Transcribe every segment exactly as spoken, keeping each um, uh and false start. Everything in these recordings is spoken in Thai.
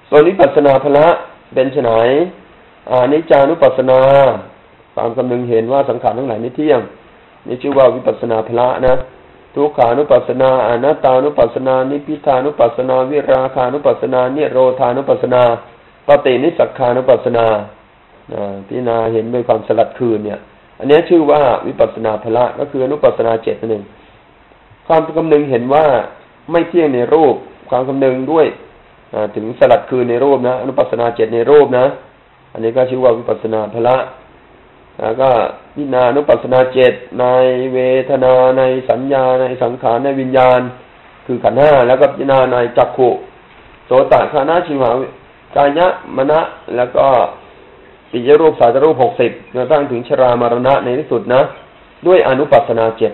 ส่วนวิปัสสนาภละเป็นไฉนอานิจจานุปัสสนาความคำนึงเห็นว่าสังขารทั้งหลายไม่เที่ยงนี่ชื่อว่าวิปัสสนาภละนะทุกขานุปัสสนาอนัตตานุปัสสนานิพพิทานุปัสสนาวิราคานุปัสสนานิโรธานุปัสสนาปฏินิสสักขานุปัสสนาพิจารณาเห็นด้วยความสลัดคืนเนี่ยอันนี้ชื่อว่าวิปัสสนาภละก็คืออนุปัสสนาเจ็ดนั่นเองความคำนึงเห็นว่าไม่เที่ยงในรูปความคำนึงด้วยถึงสลัดคืนในรูปนะอนุปัสสนาเจ็ดในรูปนะอันนี้ก็ชื่อว่าวิปัสสนาภละแล้วก็พิจารณาอนุปัสสนาเจ็ดในเวทนาในสัญญาในสังขารในวิญญาณคือขันธ์ห้าแล้วก็พิจารณาในจักขุโสตคานะชิวหากายะมณะแล้วก็ปิยรูปสาตรูปหกสิบจนกระทั่งถึงชรามรณะในที่สุดนะด้วยอนุปัสสนาเจ็ด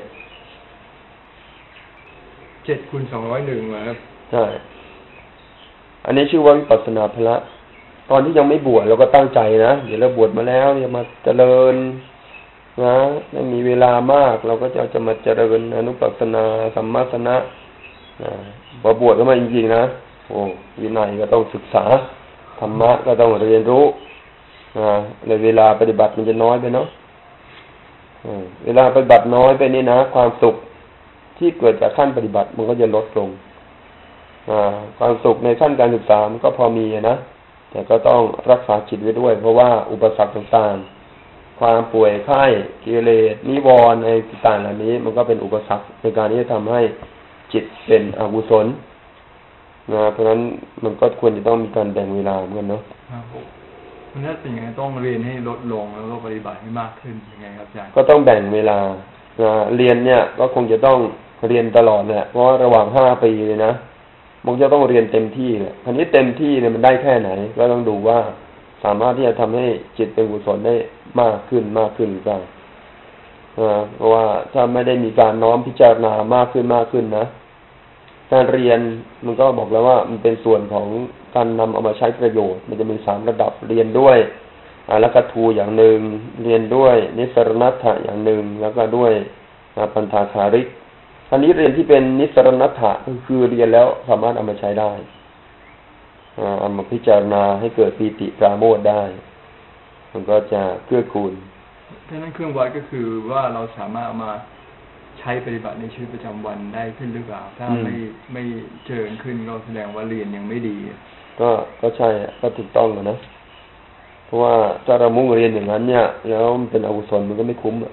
เจ็ดคูณสองร้อยหนึ่งครับใช่อันนี้ชื่อว่าวิปัสสนาภละตอนที่ยังไม่บวชเราก็ตั้งใจนะเดี๋ยวเราบวชมาแล้วเนี่ยมาเจริญนะไม่มีเวลามากเราก็จะจะมาเจริญอนุปัสสนาสัมมาสนะพอบวชเข้ามาจริงๆนะโอ้วินัยก็ต้องศึกษาธรรมะก็ต้องเรียนรู้เลยเวลาปฏิบัติมันจะน้อยไปเนาะเวลาปฏิบัติน้อยไปนี่นะความสุขที่เกิดจากขั้นปฏิบัติมันก็จะลดลงความสุขในขั้นการศึกษามันก็พอมีนะแต่ก็ต้องรักษาจิตไว้ด้วยเพราะว่าอุปสรรคต่างๆความป่วยไข้กิเลสนิวรณ์ในต่างๆเหล่านี้มันก็เป็นอุปสรรคในการที่จะทำให้จิตเป็นอกุศลนะเพราะฉะนั้นมันก็ควรจะต้องมีการแบ่งเวลาเหมือนกันเนาะมันน่าเป็นยังไงต้องเรียนให้ลดลงแล้วก็ปฏิบัติให้มากขึ้นยังไงครับอาจารย์ก็ต้องแบ่งเวลาเรียนเนี่ยก็คงจะต้องเรียนตลอดเนี่ยเพราะระหว่างห้าปีเลยนะมันจะต้องเรียนเต็มที่เนี่ยทีนี้เต็มที่เนี่ยมันได้แค่ไหนก็ต้องดูว่าสามารถที่จะทำให้จิตเป็นกุศลได้มากขึ้นมากขึ้นหรือเปล่าเพราะว่าถ้าไม่ได้มีการน้อมพิจารณามากขึ้นมากขึ้นนะการเรียนมันก็บอกแล้วว่ามันเป็นส่วนของการนำเอามาใช้ประโยชน์มันจะมีสามระดับเรียนด้วยอารักขทูอย่างหนึ่งเรียนด้วยนิสรณัตถะอย่างหนึ่งแล้วก็ด้วยปัญทาคาริกอันนี้เรียนที่เป็นนิสรณัตถะก็คือเรียนแล้วสามารถเอามาใช้ได้เอามาพิจารณาให้เกิดปีติปราโมทย์ได้มันก็จะเกื้อกูลดังนั้นเครื่องวัดก็คือว่าเราสามารถเอามาใช้ปฏิบัติในชีวิตประจำวันได้ขึ้นหรือเปล่าถ้าไม่ไม่เจริญขึ้นก็แสดงว่าเรียนยังไม่ดีก็ก็ใช่ก็ถูกต้องนะเพราะว่าถ้าเรามุ่งเรียนอย่างนั้นเนี่ยแล้วมันเป็นอกุศลมันก็ไม่คุ้มนะ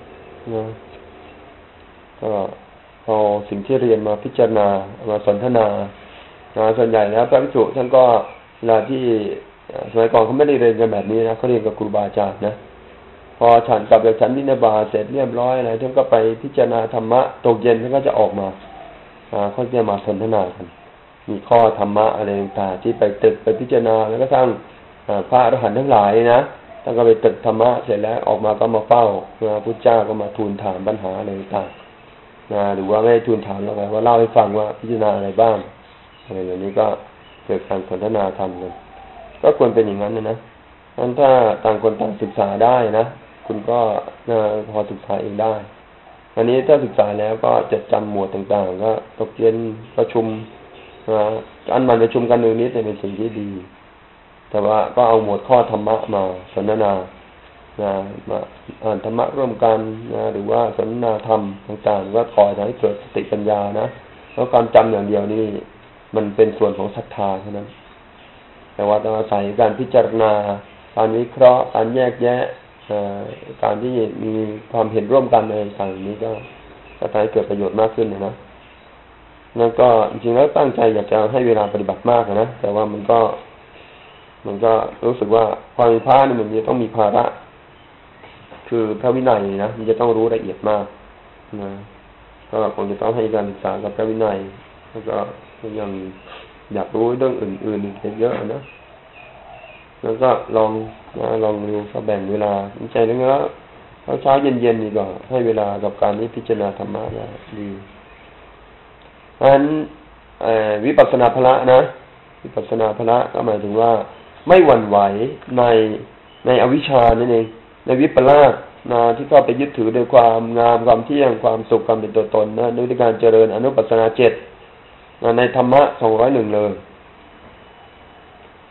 ก็พอสิ่งที่เรียนมาพิจารณามาสนทนาส่วนใหญ่แล้วพระภิกษุท่านก็เวลาที่สมัยก่อนเขาไม่ได้เรียนกันแบบนี้นะเขาเรียนกับครูบาอาจารย์นะพอฉันกลับจากฉันนินบาเสร็จเรียบร้อยอะไรท่านก็ไปพิจารณาธรรมะตกเย็นท่านก็จะออกมาเขาจะมาสนทนากันมีข้อธรรมะอะไรต่างๆที่ไปตึกไปพิจารณาแล้วก็สร้างพระอรหันต์ทั้งหลายนะท่านก็ไปตึกธรรมะเสร็จแล้วออกมาก็มาเฝ้าพระพุทธเจ้าก็มาทูลถามปัญหาอะไรต่างๆนะหรือว่าไม่ทูลถามแล้วว่าเล่าให้ฟังว่าพิจารณาอะไรบ้างอะไรอย่างนี้ก็เกิดการสนทนาธรรมกันก็ควรเป็นอย่างนั้นนะนะงั้นถ้าต่างคนต่างศึกษาได้นะคุณก็พอศึกษาเองได้อันนี้ถ้าศึกษาแล้วก็จดจำหมวดต่างๆก็ตกเย็นประชุมอันมันประชุมกันหนึ่งนิดเป็นสิ่งที่ดีแต่ว่าก็เอาหมวดข้อธรรมะมาสนทนามาอ่านธรรมะร่วมกันนะหรือว่าสนทนาธรรมต่างๆว่าคอยทำให้เกิดสติปัญญานะแล้วการจำอย่างเดียวนี่มันเป็นส่วนของศรัทธาเท่านั้นแต่ว่าต้องอาศัยการพิจารณาการวิเคราะห์การแยกแยะการที่มีความเห็นร่วมกันในต่างนี้ก็จะทำให้เกิดประโยชน์มากขึ้นนะแล้วก็จริงๆแล้วตั้งใจอยากจะให้เวลาปฏิบัติมากนะแต่ว่ามันก็มันก็รู้สึกว่าความเป็นพระนี่มันจะต้องมีภาระคือพระวินัยนะมันจะต้องรู้ละเอียดมากนะก็คงจะต้องให้การศึกษากับพระวินัยแล้วก็ยังอยากรู้เรื่องอื่นๆอีกเยอะนะแล้วก็ลองนะลองดูก็แบ่งเวลาใจเรื่องแล้วเช้าเย็นๆนี่ก็ให้เวลากับการนี้พิจารณาธรรมะดีอันวิปัสสนาภละนะวิปัสสนาภละก็หมายถึงว่าไม่หวั่นไหวในในอวิชชานั่นเองในวิปลาสนะที่เข้าไปยึดถือโดยความงามความเที่ยงความสุขความเป็นตัวตนนะด้วยการเจริญอนุปัสสนาเจ็ดในธรรมะสองร้อยหนึ่งเลย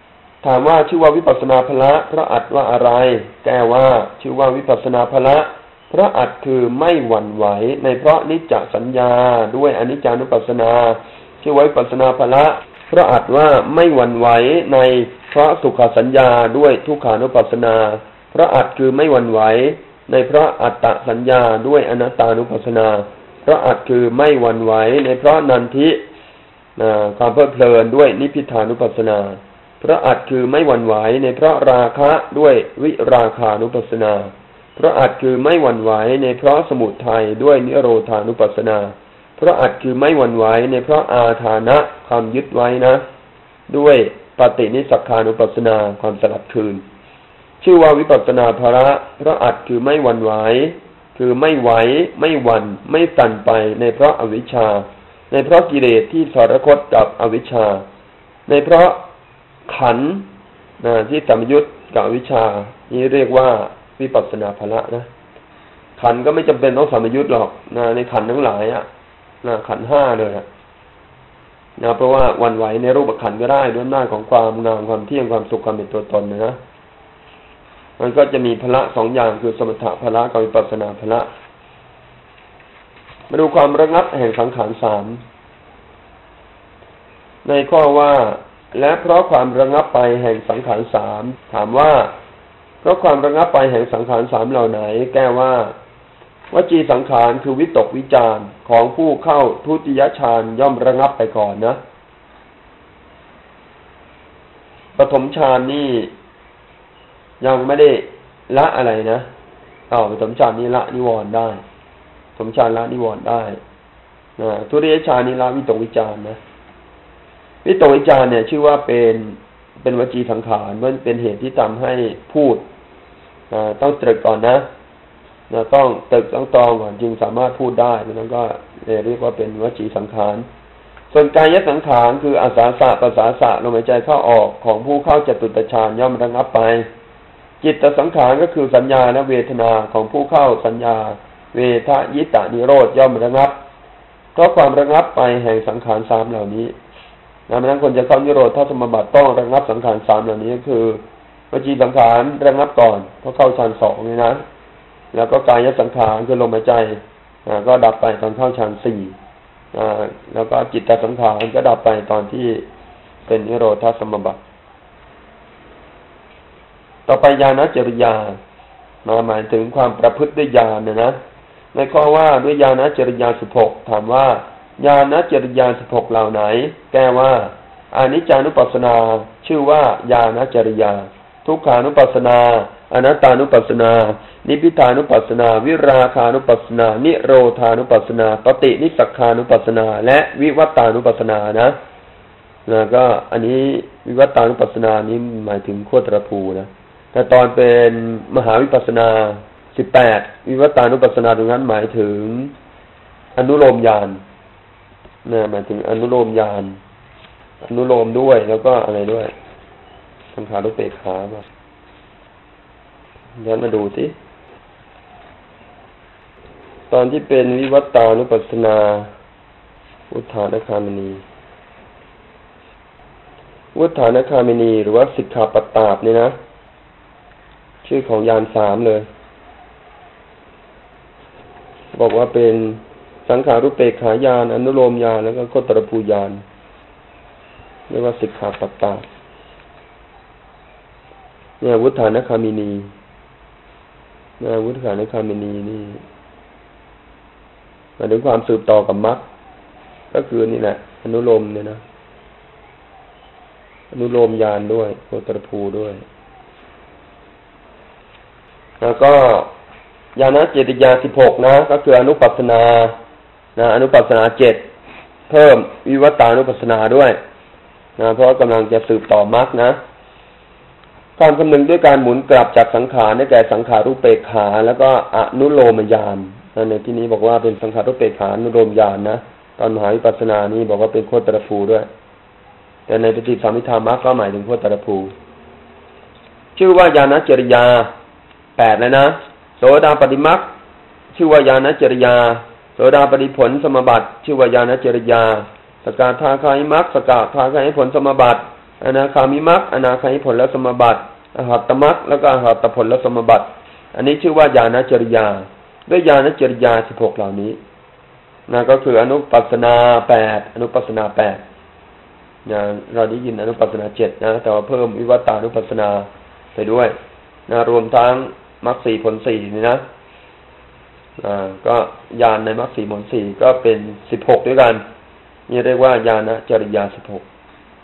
ถามว่าชื่อว่าวิปัสสนาภละเพราะอัดว่าอะไรแก้ว่าชื่อว่าวิปัสสนาภละเพราะอัดคือไม่หวั่นไหวในเพราะนิจจสัญญาด้วยอนิจจานุปัสสนาชื่อว่าวิปัสสนาภละเพราะอัดว่าไม่หวั่นไหวในเพราะสุขสัญญาด้วยทุกขานุปัสสนาเพราะอัดคือไม่หวั่นไหวในเพราะอัตตสัญญาด้วยอนัตตานุปัสสนาเพราะอัดคือไม่หวั่นไหวในเพราะนันทิความเพลิดเพลินด้วยนิพพิทานุปัสสนาเพราะอัดคือไม่หวั่นไหวในเพราะราคะด้วยวิราคานุปัสสนาเพราะอัดคือไม่หวั่นไหวในเพราะสมุทัยด้วยนิโรธานุปัสสนาเพราะอัดคือไม่หวั่นไหวในเพราะอาทานะความยึดไว้นะด้วยปฏินิสสักขานุปัสสนาความสลัดคืนชื่อว่าวิปัสสนาภละเพราะอัดคือไม่หวั่นไหวคือไม่ไหวไม่หวั่นไม่สั่นไปในเพราะอวิชชาในเพราะกิเลสที่สารคตกับอวิชชาในเพราะขันธ์นะที่สัมยุตกับอวิชชานี้เรียกว่าวิปัสสนาภละนะขันธ์ก็ไม่จำเป็นต้องสัมยุตหรอกนะในขันธ์ทั้งหลายอ่ะนะขันธ์ห้าเลยนะเพราะว่าหวั่นไหวในรูปขันธ์ก็ได้ด้วยหน้าของความงามความเที่ยงความสุขความเป็นตัวตนนะนะมันก็จะมีภละสองอย่างคือสมถะภละกับวิปัสสนาภละมาดูความระงับแห่งสังขารสามในข้อว่าและเพราะความระงับไปแห่งสังขารสามถามว่าเพราะความระงับไปแห่งสังขารสามเหล่าไหนแก้ว่าวจีสังขารคือวิตกวิจารของผู้เข้าทุติยฌานย่อมระงับไปก่อนนะปฐมฌานนี่ยังไม่ได้ละอะไรนะอ้าวปฐมฌานนี่ละนิวรณ์ได้ปฐมฌานละนิวรณ์ได้นะทุติยฌานนี่ละวิตกวิจารนะวิตกวิจารเนี่ยชื่อว่าเป็นเป็นวจีสังขารมันเป็นเหตุที่ทำให้พูดต้องตรึกก่อนนะนะต้องตรึกต้องตรองก่อนจึงสามารถพูดได้นั้นก็เรียกว่าเป็นวจีสังขารส่วนกายสังขารคืออาสาสะปัสสาสะลมหายใจเข้าออกของผู้เข้าจตุตฌานย่อมระงับไปจิตสังขารก็คือสัญญาและเวทนาของผู้เข้าสัญญาเวทยิตานิโรธย่อมระงับเพราะความระงับไปแห่งสังขารสามเหล่านี้ดังนั้นคนจะเข้านิโรธถ้าสมบัติต้องระงับสังขารสามเหล่านี้ก็คือวจีสังขารระงับก่อนเพราะเข้าฌานสองนี่นะแล้วก็กายสังขารคือลมหายใจก็ดับไปตอนเข้าฌานสี่แล้วก็จิตตสังขารก็ดับไปตอนที่เป็นนิโรธสมบัติต่อไปญาณจริยามาหมายถึงความประพฤติด้วยญาณนะนะในข้อว่าด้วยญาณจริยาสิบหกถามว่าญาณจริยาสิบหกเหล่าไหนแก้ว่าอนิจจานุปัสสนาชื่อว่าญาณจริยาทุกขานุปัสสนาอนัตตานุปัสสนานิพพิทานุปัสสนาวิราคานุปัสสนานิโรธานุปัสสนาปฏินิสสักขานุปัสสนาและวิวัตตานุปัสสนานะแล้วก็อันนี้วิวัตตานุปัสสนานี้หมายถึงโคตรภูนะแต่ตอนเป็นมหาวิปัสสนาสิบแปดวิวัตตานุปัสสนาตรงนั้นหมายถึงอนุโลมญาณนะหมายถึงอนุโลมญาณอนุโลมด้วยแล้วก็อะไรด้วยสังขารุปเปกขาบ้างย้อนมาดูสิตอนที่เป็นวิวัตตานุปัสสนาอุทธานคามินีอุทธานคามินีหรือว่าสิกขาปัตตาบนี่นะชื่อของญาณสามเลยบอกว่าเป็นสังขารุปเปกขาญาณอนุโลมญาณแล้วก็โคตรภูญาณเรียกว่าสิกขาปัตตาบเนี่ยวุฒานคามินีนะวุฒานคามินีนี่หมายถึงความสืบต่อกับมรรคก็คือนี่แหละอนุโลมเนี่ยนะอนุโลมญาณด้วยโคตรภูด้วยแล้วก็ญาณเจติยาสิบหกนะก็คืออนุปัสสนานะอนุปัสสนาเจ็ดเพิ่มวิวัตตานุปัสสนาด้วยนะเพราะกำลังจะสืบต่อมรรคนะความคำนึงด้วยการหมุนกลับจากสังขารได้แก่สังขารุปเปกขาแล้วก็อนุโลมญาณในที่นี้บอกว่าเป็นสังขารุปเปกขาอนุโลมญาณนะตอนมหาวิปัสสนานี้บอกว่าเป็นโคตรภูด้วยแต่ในปฏิสัมภิธามรรคก็หมายถึงโคตรภูชื่อว่าญาณจริยาแปดแล้วนะโสดาปัตติมรรคชื่อว่าญาณจริยาโสดาปัตติผลสมบัติชื่อว่าญาณจริยาสกทาคามิมรรคสกทาคามิผลสมบัติอนาคามิมรรคอนาคามิผลและสมบัติอรหัตตมรรคแล้วก็อรหัตตผลและสมบัติ อันนี้ชื่อว่าญาณจริยาด้วยญาณจริยาสิบหกเหล่านี้นะก็คืออนุปัสนาแปดอนุปัสนาแปดนะเราได้ยินอนุปัสนาเจ็ดนะแต่ว่าเพิ่มวิวัตตานุปัสนาไปด้วยนะรวมทั้งมรรคสี่ผลสี่นี่นะอ่าก็ญาณในมรรคสี่ผลสี่ก็เป็นสิบหกด้วยกันนี่เรียกว่าญาณจริยาสิบหก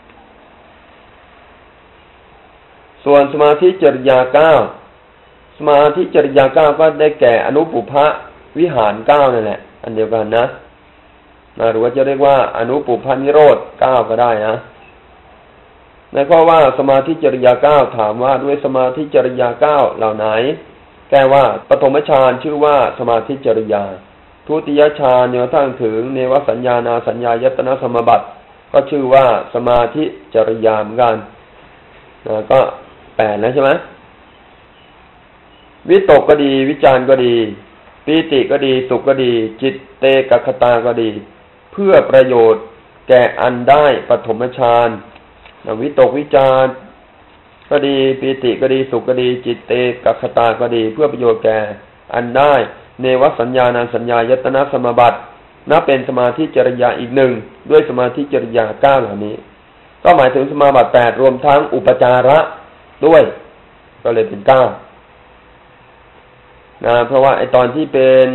ส่วนสมาธิจริยาเก้าสมาธิจริยาเก้าก็ได้แก่อนุปุพะวิหารเก้านั่นแหละอันเดียวกันนะนะหรือว่าจะเรียกว่าอนุปุพะนิโรธเก้าก็ได้นะในข้อว่าสมาธิจริยาเก้าถามว่าด้วยสมาธิจริยาเก้าเหล่าไหนแก้ว่าปฐมฌานชื่อว่าสมาธิจริยาทุติยฌานจนกระทั่งถึงเนวสัญญานาสัญญายตนะสมบัติก็ชื่อว่าสมาธิจริยาเหมือนกันนะก็แปดแล้วใช่ไหมวิตกก็ดีวิจารก็ดีปีติก็ดีสุขก็ดีจิตเตกคตาก็ดีเพื่อประโยชน์แก่อันได้ปฐมฌานวิตกวิจารก็ดีปีติก็ดีสุขก็ดีจิตเตกคตาก็ดีเพื่อประโยชน์แก่อันได้เนวสัญญานาสัญญายตนะสมบัตินับเป็นสมาธิจริยาอีกหนึ่งด้วยสมาธิจริยาเก้าเหล่านี้ก็หมายถึงสมาบัติแปดรวมทั้งอุปจาระด้วยก็เลยเป็นเก้านะเพราะว่าไอตอนที่เป็น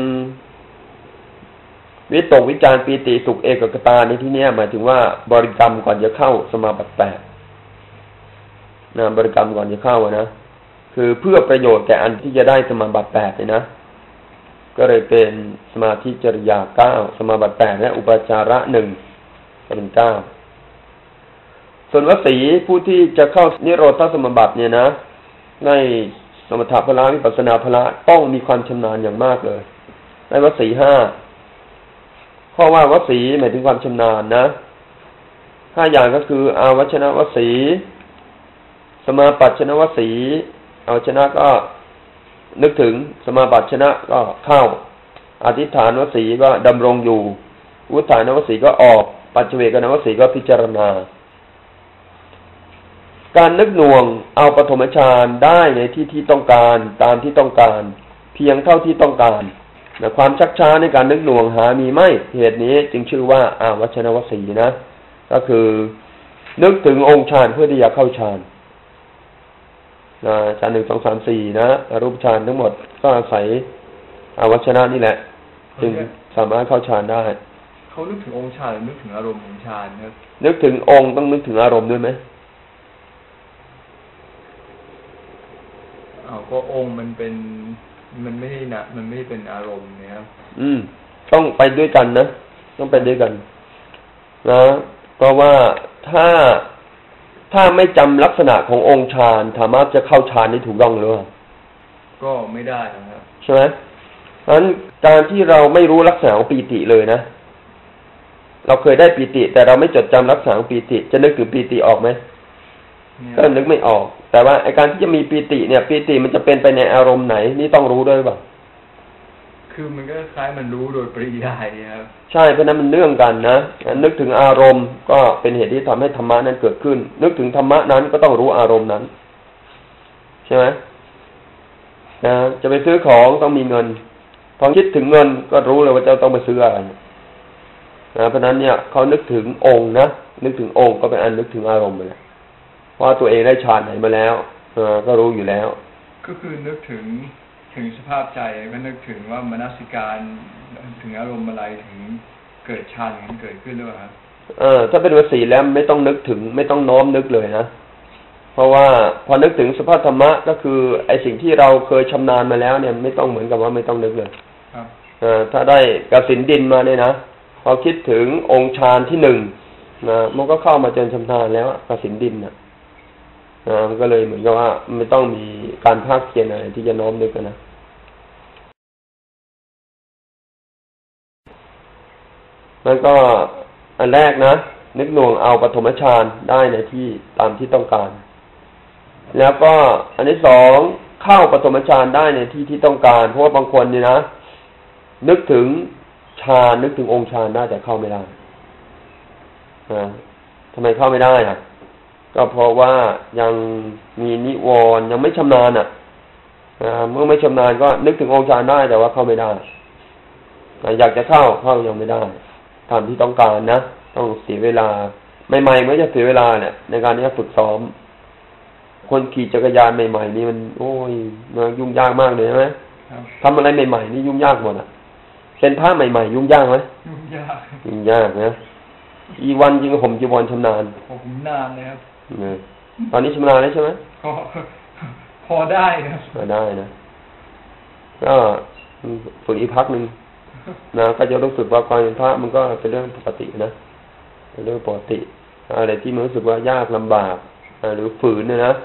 วิตกวิจารปีติสุขเอกคตาในที่นี้หมายถึงว่าบริกรรมก่อนจะเข้าสมาบัติแปดนะบริกรรมก่อนจะเข้านะคือเพื่อประโยชน์แก่อันที่จะได้สมาบัติแปดเลยนะก็เลยเป็นสมาธิจริยาเก้าสมาบัติแปดและอุปจาระหนึ่งเป็นเก้าส่วนวสีผู้ที่จะเข้านิโรธสมาบัติเนี่ยนะในสมถะพละวิปัสสนาพละต้องมีความชำนาญอย่างมากเลยในวสีห้าข้อว่าวสีหมายถึงความชำนาญนะห้าอย่างก็คืออาวัชนะวสีสมาปัจฉนวสีอาวัชนะก็นึกถึงสมาปัจฉนะก็เข้าอธิษฐานวสีก็ดำรงอยู่อุทธานวสีก็ออกปัจเจเวกนวสีก็พิจารณาการนึกหน่วงเอาปฐมฌานได้ในที่ที่ต้องการตามที่ต้องการเพียงเท่าที่ต้องการแต่ความชักช้าในการนึกหน่วงหามีไม่เหตุนี้จึงชื่อว่าอาวัชนวสีนะก็คือนึกถึงองค์ฌานเพื่อที่จะเข้าฌานนะฌานหนึ่งสองสามสี่นะอรูปฌานทั้งหมดก็อาศัยอาวัชนะนี่แหละจึงสามารถเข้าฌานได้เขานึกถึงองค์ฌานหรือนึกถึงอารมณ์ของฌานครับนึกถึงองค์ต้องนึกถึงอารมณ์ด้วยไหมอ้าวก็องค์มันเป็นมันไม่ได้นะมันไม่ได้เป็นอารมณ์นะครับอืมต้องไปด้วยกันนะต้องไปด้วยกันนะเพราะว่าถ้าถ้าไม่จำลักษณะขององค์ฌานสามารถจะเข้าฌานได้ถูกต้องหรือเปล่าก็ไม่ได้นะครับใช่ไหมเพราะฉะนั้นการที่เราไม่รู้ลักษณะของปีติเลยนะเราเคยได้ปีติแต่เราไม่จดจำลักษณะของปีติจะนึกถึงปีติออกไหมก็นึกไม่ออกแต่ว่าไอ้การที่จะมีปีติเนี่ยปีติมันจะเป็นไปในอารมณ์ไหนนี่ต้องรู้ด้วยป่ะคือมันก็คล้ายมันรู้โดยปริยายครับใช่เพราะนั้นมันเนื่องกันนะนึกถึงอารมณ์ก็เป็นเหตุที่ทำให้ธรรมะนั้นเกิดขึ้นนึกถึงธรรมะนั้นก็ต้องรู้อารมณ์นั้นใช่ไหมนะจะไปซื้อของต้องมีเงินพอคิดถึงเงินก็รู้เลยว่าจะต้องไปซื้ออะไรนะเพราะนั้นเนี่ยเขานึกถึงองค์นะนึกถึงองค์ก็เป็นอันนึกถึงอารมณ์ไปแล้วว่าตัวเองได้ฌานไหนมาแล้วเออก็รู้อยู่แล้วก็คือนึกถึงถึงสภาพใจก็นึกถึงว่ามนสิการถึงอารมณ์อะไรถึงเกิดฌานนั้นเกิดขึ้นหรือเปล่าครับเออถ้าเป็นวสีแล้วไม่ต้องนึกถึงไม่ต้องน้อมนึกเลยนะเพราะว่าพอนึกถึงสภาพธรรมะก็คือไอสิ่งที่เราเคยชำนาญมาแล้วเนี่ยไม่ต้องเหมือนกับว่าไม่ต้องนึกเลยครับเออถ้าได้กสิณดินมาเนี่ยนะพอคิดถึงองค์ฌานที่หนึ่งนะมันก็เข้ามาจนชำนาญแล้วกสิณดินนะนะมันก็เลยเหมือนกับว่าไม่ต้องมีการภาคเพียรอะไรที่จะน้อมนึกกันนะแล้วก็อันแรกนะนึกหน่วงเอาปฐมฌานได้ในที่ตามที่ต้องการแล้วก็อันที่สองเข้าปฐมฌานได้ในที่ที่ต้องการเพราะว่าบางคนนี่นะนึกถึงฌานนึกถึงองค์ฌานได้แต่เข้าไม่ได้อ่าทำไมเข้าไม่ได้อ่ะก็เพราะว่ายังมีนิวรณ์ยังไม่ชำนาญอ่ะเมื่อไม่ชำนาญก็นึกถึงองค์ฌานได้แต่ว่าเข้าไม่ได้อยากจะเข้าเข้ายังไม่ได้ตามที่ต้องการนะต้องเสียเวลาใหม่ๆไม่จะเสียเวลาเนี่ยในการนี้ฝึกซ้อมคนขี่จักรยานใหม่ๆนี่มันโอ้ยมันยุ่งยากมากเลยใช่ไหมทำอะไรใหม่ๆนี่ยุ่งยากหมดอ่ะเป็นพระใหม่ๆยุ่งยากไหมยุ่งยากยุ่งยากนะอีวันจริงผมจีวรชำนาญผมนานเลยครับตอนนี้ชำนาญแล้วใช่ไหมพอพอได้ครับพอได้นะก็ฝึกอีกพักหนึ่งนะก็จะรู้สึกว่าความเป็นพระมันก็เป็นเรื่องปกตินะเป็นเรื่องปกติอะไรที่มันรู้สึกว่ายากลำบากหรือฝืนเนี่ยนะ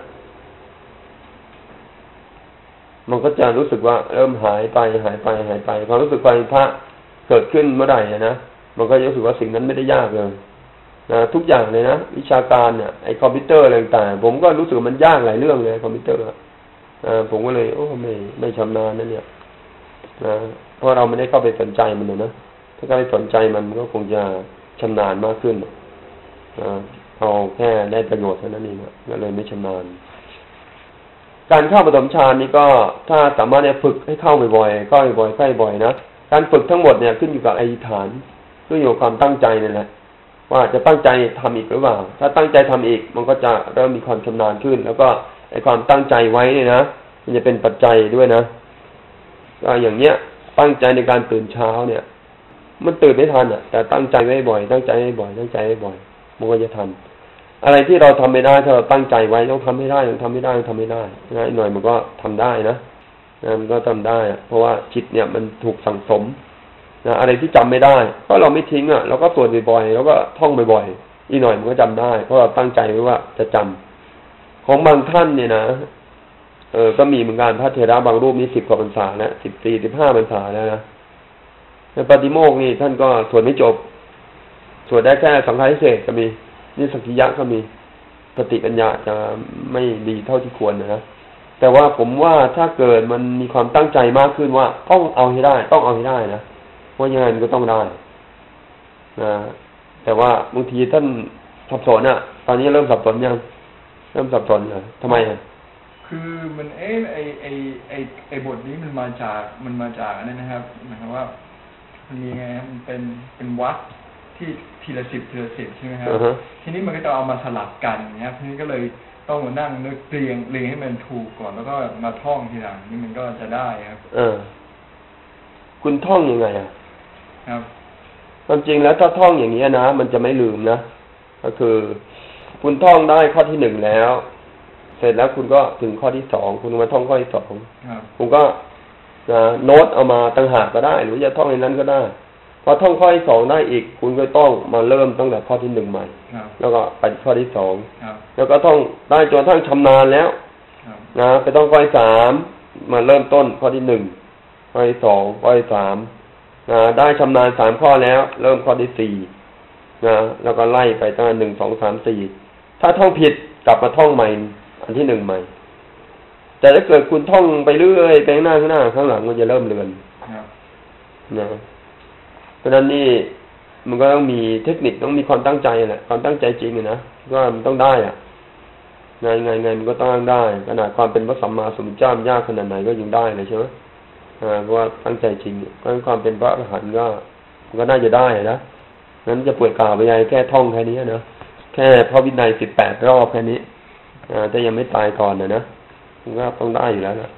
มันก็จะรู้สึกว่าเริ่มหายไปหายไปหายไปความรู้สึกความเป็นพระเกิดขึ้นเมื่อไหร่นะมันก็รู้สึกว่าสิ่งนั้นไม่ได้ยากเลยนะทุกอย่างเลยนะวิชาการเนี่ยไอ้คอมพิวเตอร์อะไรต่างๆผมก็รู้สึกมันยากหลายเรื่องเลยคอมพิวเตอร์นะผมก็เลยโอ้ไม่ไม่ชำนาญนะเนี่ยนะเพราะเราไม่ได้เข้าไปสนใจมันเลยนะถ้าเข้าไปสนใจมันก็คงจะชำนาญมากขึ้นนะเอาแค่ได้ประโยชน์เท่านั้นเองนะก็เลยไม่ชำนาญการเข้าปฐมฌานนี่ก็ถ้าสามารถเนี่ยฝึกให้เข้าบ่อยๆเข้าบ่อยๆใกล้บ่อยนะการฝึกทั้งหมดเนี่ยขึ้นอยู่กับอธิษฐานขึ้นอยู่กับความตั้งใจนั่นแหละว่าจะตั้งใจทำอีกหรือเปล่าถ้าตั้งใจทำอีกมันก็จะเริ่มมีความชำนาญขึ้นแล้วก็ไอ้ความตั้งใจไว้เนี่ยนะมันจะเป็นปัจจัยด้วยนะก็อย่างเนี้ยตั้งใจในการตื่นเช้าเนี่ยมันตื่นไม่ทันอ่ะแต่ตั้งใจไว้บ่อยตั้งใจไว้บ่อยตั้งใจไว้บ่อยมันก็จะทันอะไรที่เราทำไม่ได้ถ้าเราตั้งใจไว้ต้องทำให้ได้ต้องทำไม่ได้ต้องทำไม่ได้นะอีกหน่อยมันก็ทำได้นะนะมันก็ทำได้เพราะว่าจิตเนี่ยมันถูกสั่งสมนะอะไรที่จำไม่ได้ก็เราไม่ทิ้งอ่ะเราก็สวดบ่อยๆแล้วก็ท่องบ่อยๆอีกหน่อยมันก็จำได้เพราะเราตั้งใจไว้ว่าจะจำของบางท่านเนี่ยนะเออก็มีเหมือนกันพระเถระบางรูปมีสิบกว่าพรรษาแล้วสิบสี่สิบห้าพรรษาแล้วนะในปฏิโมกข์นี่ท่านก็สวดไม่จบสวดได้แค่สังฆาทิเศษก็มีนี่สักขิยะก็มีสติปัญญาจะไม่ดีเท่าที่ควรนะแต่ว่าผมว่าถ้าเกิดมันมีความตั้งใจมากขึ้นว่าต้องเอาให้ได้ต้องเอาให้ได้นะเพราะยังไงมันก็ต้องได้นะแต่ว่าบางทีท่านสับสนอ่ะตอนนี้เริ่มสับสนยังเริ่มสับสนเหรอทำไมอ่ะคือมันเอ๊ะไอไอไอไอบทนี้มันมาจากมันมาจากนั่นนะครับหมายความว่ามันมีไงมันเป็นเป็นวัดที่ทีละสิบทีละสิบใช่ไหมครับ uh-huh. ทีนี้มันก็จะเอามาสลับกันนะครับทีนี้ก็เลยต้องมานั่งนึกเรียงเรียงให้มันถูกก่อนแล้วก็มาท่องทีหลังนี่มันก็จะได้ครับเออคุณท่องยังไงอ่ะครับความจริงแล้วถ้าท่องอย่างนี้นะมันจะไม่ลืมนะก็คือคุณท่องได้ข้อที่หนึ่งแล้วเสร็จแล้วคุณก็ถึงข้อที่สองคุณมาท่องข้อที่สองคุณก็นะโน้ตเอามาตั้งหากก็ได้หรือจะท่องในนั้นก็ได้พอท่องข้อที่สองได้อีกคุณก็ต้องมาเริ่มตั้งแต่ข้อที่หนึ่งใหม่แล้วก็ไปข้อที่สองแล้วก็ท่องได้จนทั้งชำนาญแล้วนะไปต้องข้อที่สามมาเริ่มต้นข้อที่หนึ่งข้อที่สองข้อที่สามนะได้ชำนาญสามข้อแล้วเริ่มข้อที่สี่นะแล้วก็ไล่ไปตั้งแต่หนึ่งสองสามสี่ถ้าท่องผิดกลับมาท่องใหม่อันที่หนึ่งใหม่แต่ถ้าเกิดคุณท่องไปเรื่อยไปข้างหน้าข้างหน้าข้างหลังมันจะเริ่มเลือนนะเพราะฉะนั้นนี่มันก็ต้องมีเทคนิคต้องมีความตั้งใจแหละความตั้งใจจริงนะว่ามันต้องได้อ่ะไงไงไงมันก็ต้องได้ขนาดความเป็นพระสัมมาสัมพุทธเจ้ายากขนาดไหนก็ยังได้เลยใช่ไหมอ่าเพราะว่าตั้งใจจริงเพราะความเป็นพระอรหันต์ก็มันก็น่าจะได้นะนั้นจะป่วยกล่าวไปยังแค่ท่องแค่นี้นะแค่พระวินัยสิบแปดรอบแค่นี้อ่าถ้ายังไม่ตายก่อนนะนะมันก็ต้องได้อยู่แล้วนะ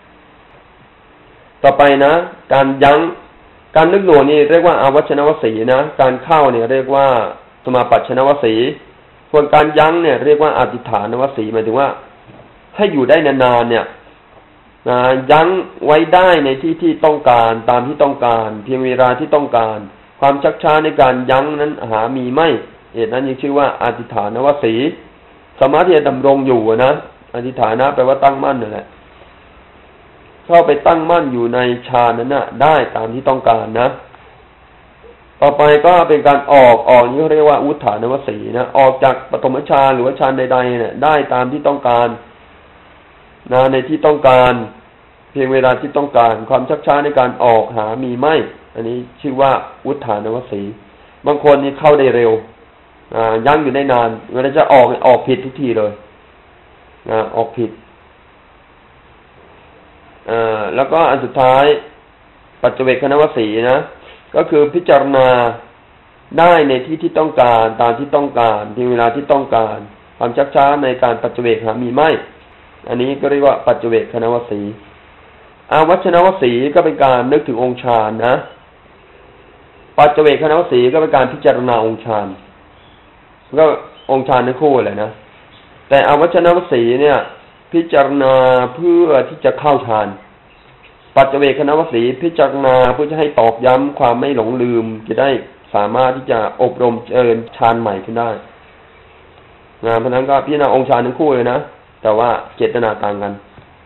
ต่อไปนะการยั้งการนึกหน่วงนี่เรียกว่าอาวัชนวสีนะการเข้าเนี่ยเรียกว่าสมาปัชชนวสีส่วนการยั้งเนี่ยเรียกว่าอธิษฐานวสีหมายถึงว่าให้อยู่ได้นานๆเนี่ยนะยั้งไว้ได้ในที่ที่ต้องการตามที่ต้องการเพียงเวลาที่ต้องการความชักช้าในการยั้งนั้นหามีไม่เหตุนั้นจึงชื่อว่าอธิษฐานวสีสมาธิดำรงอยู่นะอธิษฐานะแปลว่าตั้งมั่นนั่นแหละเข้าไปตั้งมั่นอยู่ในฌานนั้นน่ะได้ตามที่ต้องการนะต่อไปก็เป็นการออกออกนี่เรียกว่าอุทธานวสีนะออกจากปฐมฌานหรือว่าฌานใดๆเนี่ยได้ตามที่ต้องการนะในที่ต้องการเพียงเวลาที่ต้องการความชักช้าในการออกหามีไม่อันนี้ชื่อว่าอุทธานวสีบางคนนี่เข้าได้เร็วอ่ายั้งอยู่ได้นานเวลาจะออกออกผิดทุกทีเลยนะออกผิดอ่าแล้วก็อันสุดท้ายปัจเจเวคขณวสีนะก็คือพิจารณาได้ในที่ที่ต้องการตามที่ต้องการที่เวลาที่ต้องการความชักช้าในการปัจเจเวคหามีไม่อันนี้ก็เรียกว่าปัจเจเวคขณวสีอาวัชนวสีก็เป็นการนึกถึงองค์ฌานนะปัจเจเวคขณวสีก็เป็นการพิจารณาองค์ฌานก็องค์ฌานทั้งคู่เลยนะแต่อาวัชนวสีเนี่ยพิจารณาเพื่อที่จะเข้าฌานปัจเจเวคขณวสีพิจารณาเพื่อจะให้ตอกย้ำความไม่หลงลืมจะได้สามารถที่จะอบรมเจริญฌานใหม่ขึ้นได้นะเพราะนั้นก็พิจารณาองค์ฌานทั้งคู่เลยนะแต่ว่าเจตนาต่างกัน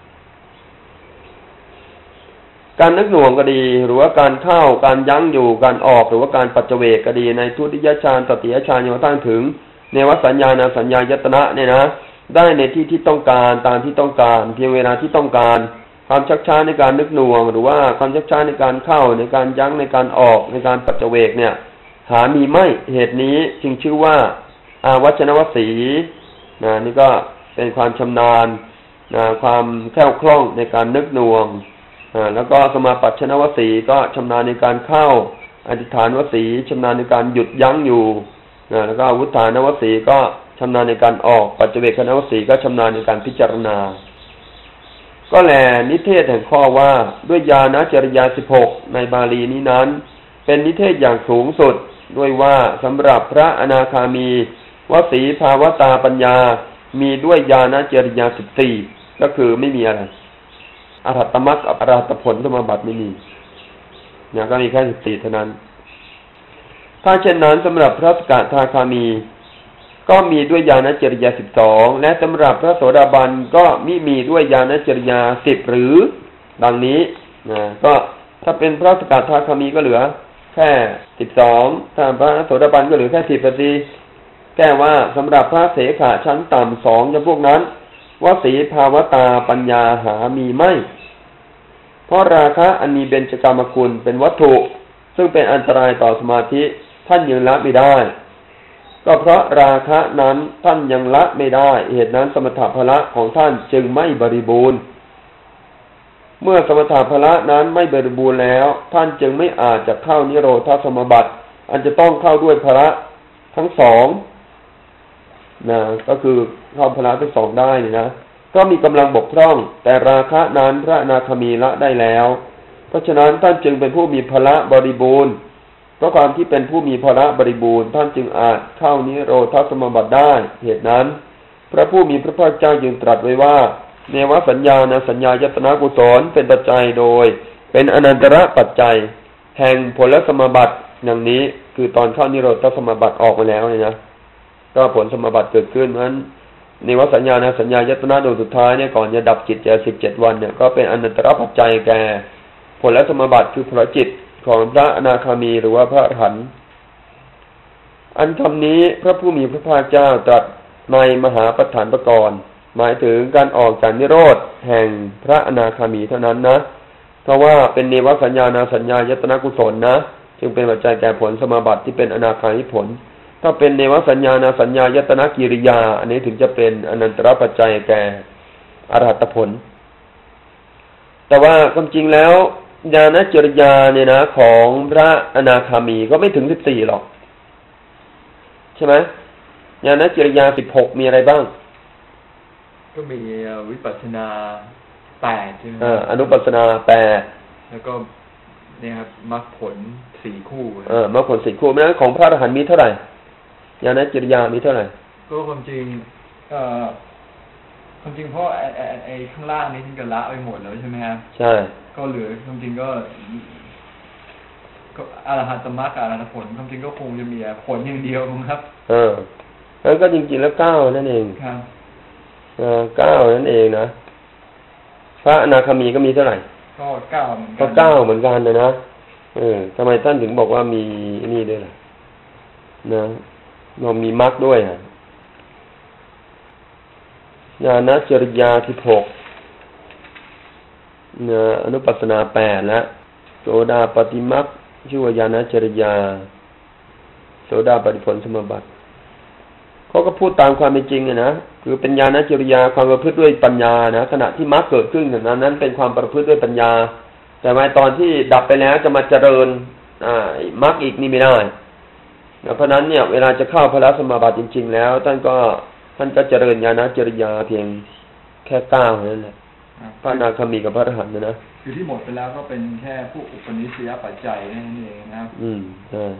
การนึกหน่วงก็ดีหรือว่าการเข้าการยั้งอยู่การออกหรือว่าการปัจเจเวกก็ดีในทุติยฌานตติยฌานจนกระทั่งถึงเนวสัญญาณสัญญายตนะเนี่ยนะได้ในที่ที่ต้องการตามที่ต้องการเพียงเวลาที่ต้องการความชักช้าในการนึกหน่วงหรือว่าความชักช้าในการเข้าในการยั้งในการออกในการปัจเจเวกเนี่ยหามีไม่เหตุนี้จึงชื่อว่าอาวัชนวสีนะนี่ก็เป็นความชำนาญนะความแคล่วคล่องในการนึกหน่วงแล้วก็สมาปัชชนวสีก็ชำนาญในการเข้าอธิษฐานวสีชำนาญในการหยุดยั้งอยู่แล้วก็วุฒานวสีก็ชำนาญในการออกปัจเจเวคขณวสีก็ชำนาญในการพิจารณาก็แลนิเทศแห่งข้อว่าด้วยญาณจริยาสิบหกในบาลีนี้นั้นเป็นนิเทศอย่างสูงสุดด้วยว่าสำหรับพระอนาคามีวสีภาวตาปัญญามีด้วยญาณจริยาสิบสี่ก็คือไม่มีอะไรอรหัตมรรคอรหัตผลสมบัติไม่มีเนี่ยก็มีแค่สิบสี่เท่านั้นถ้าเช่นนั้นสำหรับพระสกทาคามีก็มีด้วยญาณจริยาสิบสองและสำหรับพระโสดาบันก็มิมีด้วยญาณจริยาสิบหรือดังนี้นะก็ถ้าเป็นพระสกทาคามีก็เหลือแค่สิบสองถ้าพระโสดาบันก็เหลือแค่สิบพอดีแก้ว่าสำหรับพระเสขะชั้นต่ำสองจำพวกนั้นวสีภาวตาปัญญาหามีไม่เพราะราคะอันมีเบญจกามกุลเป็นวัตถุซึ่งเป็นอันตรายต่อสมาธิท่านยังละไม่ได้ก็เพราะราคะนั้นท่านยังละไม่ได้เหตุนั้นสมถะภละของท่านจึงไม่บริบูรณ์เมื่อสมถะภละนั้นไม่บริบูรณ์แล้วท่านจึงไม่อาจจะเข้านิโรธสมาบัติอันจะต้องเข้าด้วยภละทั้งสองนะก็คือเข้าภละทั้งสองได้นี่นะก็มีกำลังบกพร่องแต่ราคะนั้นพระอนาคามีละได้แล้วเพราะฉะนั้นท่านจึงเป็นผู้มีภละบริบูรณ์เพราะความที่เป็นผู้มีภละบริบูรณ์ท่านจึงอาจเข้านิโรธสมาบัติได้เหตุนั้นพระผู้มีพระภาคเจ้าจึงตรัสไว้ว่าเนวสัญญาณสัญญายตนะกุศลเป็นปัจจัยโดยเป็นอนันตระปัจจัยแห่งผลสมาบัติอย่างนี้คือตอนเข้านิโรธสมาบัติออกมาแล้วเนี่ยนะก็ผลสมาบัติเกิดขึ้นนั้นเนวสัญญาณสัญญายตนะโดยสุดท้ายเนี่ยก่อนจะดับจิตจะสิบเจ็ดวันเนี่ยก็เป็นอนันตระปัจจัยแก่ผลสมาบัติคือผลจิตของพระอนาคามีหรือว่าพระอรหันต์อันคำนี้พระผู้มีพระภาคเจ้าตรัสในมหาปฐานปกรณ์หมายถึงการออกจากนิโรธแห่งพระอนาคามีเท่านั้นนะเพราะว่าเป็นเนวสัญญาณสัญญายตนะกุศลนะจึงเป็นปัจจัยแก่ผลสมาบัติที่เป็นอนาคามิผลถ้าเป็นเนวสัญญาณสัญญายตนะกิริยาอันนี้ถึงจะเป็นอนันตระปัจจัยแก่อรหัตผลแต่ว่าความจริงแล้วญาณจริยาเนี่ยนะของพระอนาคามีก็ไม่ถึงสิบสี่หรอกใช่ไหมญาณจริยาสิบหกมีอะไรบ้างก็มีวิปัสสนาแปดใช่ไหมอนุปัสสนาแปดแล้วก็เนี่ยครับมรรคผลสี่คู่เออมรรคผลสี่คู่เพราะฉะนั้นของพระอรหันต์มีเท่าไหร่ญาณจริยามีเท่าไหร่ก็ความจริงเอ่อความจริงเพราะไอ้ไอ้ไอ้ข้างล่างนี้ท่านก็ละไปหมดแล้วใช่ไหมครับใช่ก็เหลือความจริงก็ก็อรหัตมรรคอรหัตผลความจริงก็คงจะมีผลอย่างเดียวครับเออแล้วก็จริงๆแล้วเก้านั่นเองครับเออเก้านั่นเองนะพระอนาคามีก็มีเท่าไหร่ก็เก้าเหมือนกันก็เก้าเหมือนกันนะนะเออทำไมท่านถึงบอกว่ามีนี่ด้วยล่ะนะเรามีมรรคด้วยอ่ะญาณจริยาสิบหกนะอนุปัสสนาแปดและโสดาปฏิมรรคชื่อว่าญาณจริยาโสดาปฏิผลสมบัติเขาก็พูดตามความเป็นจริงนะคือเป็นญาณจริยาความประพฤติด้วยปัญญานะขณะที่มรรคเกิดขึ้นอย่างนั้นนั้นเป็นความประพฤติด้วยปัญญาแต่ว่าตอนที่ดับไปแล้วจะมาเจริญอ่ามรรคอีกนี่ไม่ได้เพราะนั้นเนี่ยเวลาจะเข้าพระสมาบัติจริงๆแล้วท่านก็ท่านก็เจริญญาณจริยาเพียงแค่เก้าเท่านั้นแหละพระอนาคามีกับพระอรหันต์นะนะคือที่หมดไปแล้วก็เป็นแค่ผู้อุปนิสัยปัจจัยนั่นเองนะครับอืมใช่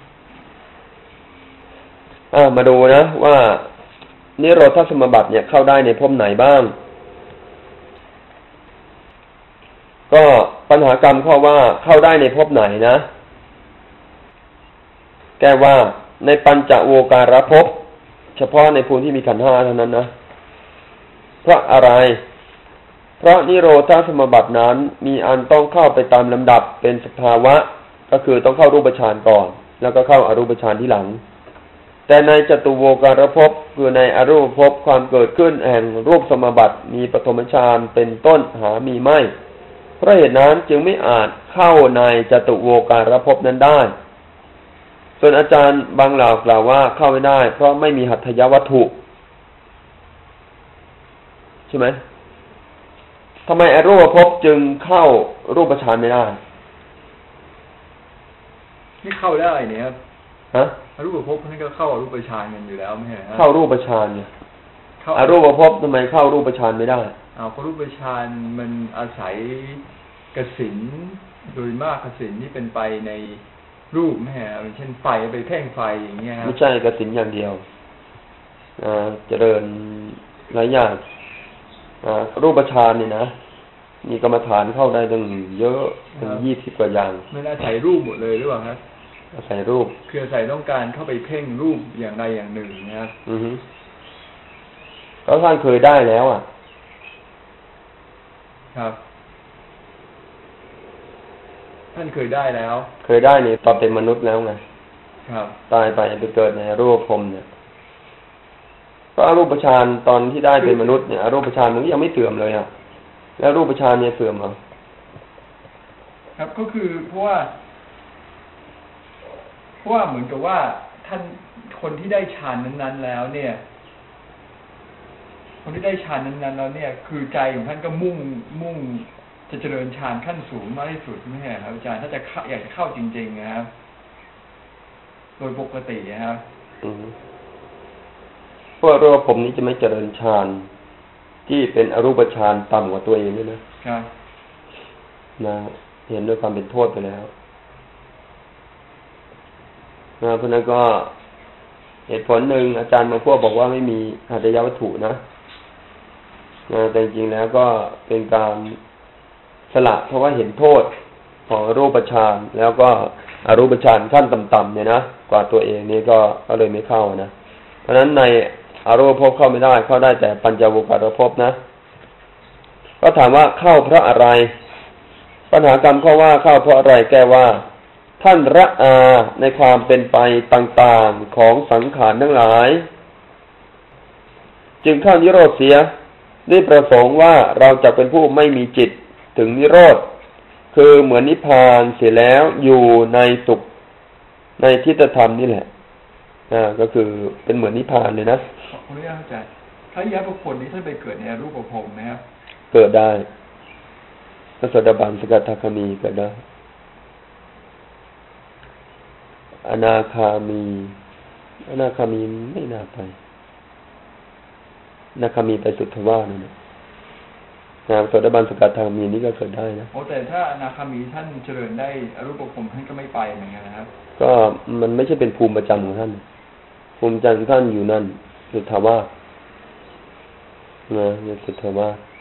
อ่ามาดูนะว่านิโรธสมาบัติเนี่ยเข้าได้ในภพไหนบ้างก็ปัญหากรรมข้อว่าเข้าได้ในภพไหนนะแก้ว่าในปัญจโวการภพเฉพาะในภูมิที่มีขันธ์ห้าเท่านั้นนะเพราะอะไรเพราะนิโรธสมาบัตินั้นมีอันต้องเข้าไปตามลำดับเป็นสภาวะก็คือต้องเข้ารูปฌานก่อนแล้วก็เข้าอรูปฌานที่หลังแต่ในจตุโวการภพคือในอรูปภพความเกิดขึ้นแห่งรูปสมาบัติมีปฐมฌานเป็นต้นหามีไม่เพราะเหตุนั้นจึงไม่อาจเข้าในจตุโวการภพนั้นได้ส่วนอาจารย์บางเหล่ากล่าวว่าเข้าไม่ได้เพราะไม่มีหัตถยวัตถุใช่ไหมทำไมอรูปภพจึงเข้ารูปฌานไม่ได้ไม่เข้าได้เนี่ยครับฮะอรูปภพนั่นก็เข้าอรูปฌานกันอยู่แล้วไม่ใช่ครับเข้ารูปฌานเนี่ยอรูปภพทำไมเข้ารูปฌานไม่ได้อ้าวเพราะรูปฌานมันอาศัยกสิณโดยมากกสิณที่เป็นไปในรูปไม่ใช่ครับเช่นไฟไปเพ่งไฟอย่างเงี้ยครับไม่ใช่กสิณอย่างเดียวอ่าเจริญหลายอย่างอ่ารูปฌานนี่นะมีกรรมฐานเข้าได้ตั้งเยอะถึงยี่สิบกว่าอย่างมันอาศัยรูปหมดเลยหรือเปล่าครับอาศัยรูปคืออาศัยต้องการเข้าไปเพ่งรูปอย่างใดอย่างหนึ่งนะครับอือฮึก็ท่านเคยได้แล้วอ่ะครับท่านเคยได้แล้วเคยได้นี่ตอนเป็นมนุษย์แล้วไงครับตายไปไปเกิดในรูปพรหมเนี่ยก็อรูปฌานตอนที่ได้เป็นมนุษย์เนี่ยอรูปฌานมันยังไม่เสื่อมเลยอ่ะแล้วรูปฌานเนี่ยเสื่อมเหรอครับก็คือเพราะว่าเพราะว่าเหมือนกับว่าท่านคนที่ได้ฌานนั้นๆแล้วเนี่ยคนที่ได้ฌานนั้นๆแล้วเนี่ยคือใจของท่านก็มุ่งมุ่งจะเจริญฌานขั้นสูงมากที่สุดไม่ใช่ครับอาจารย์ถ้าจะอยากจะเข้าจริงๆนะครับโดยปกตินะครับอืมพวกรูปผมนี้จะไม่เจริญฌานที่เป็นอรูปฌานต่ำกว่าตัวเองด้วยนะครับนะเห็นด้วยความเป็นโทษไปแล้วนะเพราะนั้นก็เหตุผลหนึ่งอาจารย์มาพวกบอกว่าไม่มีหัตถยวัตถุนะนะแต่จริงๆแล้วก็เป็นการสละเพราะว่าเห็นโทษของอรูปฌานแล้วก็อรูปฌานขั้นต่ำๆเนี่ยนะกว่าตัวเองนี่ก็ก็เลยไม่เข้านะเพราะฉะนั้นในอรูปภพเข้าไม่ได้เข้าได้แต่ปัญจโวการภพนะก็ถามว่าเข้าเพราะอะไรปัญหากรรมข้อว่าเข้าเพราะอะไรแก้ว่าท่านระอาในความเป็นไปต่างๆของสังขารทั้งหลายจึงเข้านิโรธเสียด้วยประสงค์ว่าเราจะเป็นผู้ไม่มีจิตถึงนิโรธคือเหมือนนิพพานเสียแล้วอยู่ในสุขในทิฏฐธรรมนี่แหละอ่าก็คือเป็นเหมือนนิพพานเลยนะขออนุญาตอาจารย์ถ้าญาติบุคคลนี้ท่านไปเกิดในรูปภพไหมครับเกิดได้พระโสดาบันสกทาคามีเกิดได้อนาคามีอนาคามีไม่น่าไปอนาคามีไปสุทธวาสนั่นนะนามโสดาบันสกทาคามีนี่ก็เกิดได้นะโอ้แต่ถ้าอนาคามีท่านเจริญได้อรูปภพท่านก็ไม่ไปเหมือนกันนะครับก็มันไม่ใช่เป็นภูมิประจำของท่านภูมิประจำของท่านอยู่นั่นสุทธวาสนะสุทธวาส